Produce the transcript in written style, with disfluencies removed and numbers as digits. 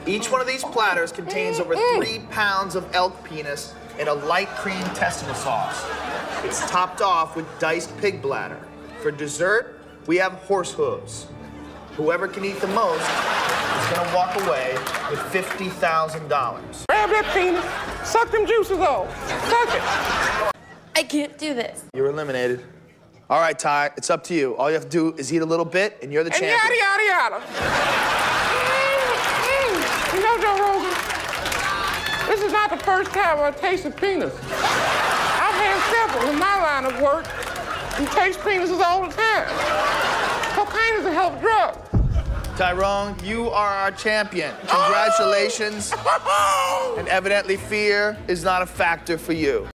Each one of these platters contains over 3 pounds of elk penis in a light cream testicle sauce. It's topped off with diced pig bladder. For dessert, we have horse hooves. Whoever can eat the most is gonna walk away with $50,000. Grab that penis, suck them juices off. Suck it. I can't do this. You're eliminated. All right, Ty, it's up to you. All you have to do is eat a little bit, and you're the champion. Yada, yada, yada. You know, Joe Rogan, this is not the first time I've tasted penis. I've had several in my line of work and taste penises all the time. Cocaine is a hell of a drug. Tyrone, you are our champion. Congratulations. And evidently fear is not a factor for you.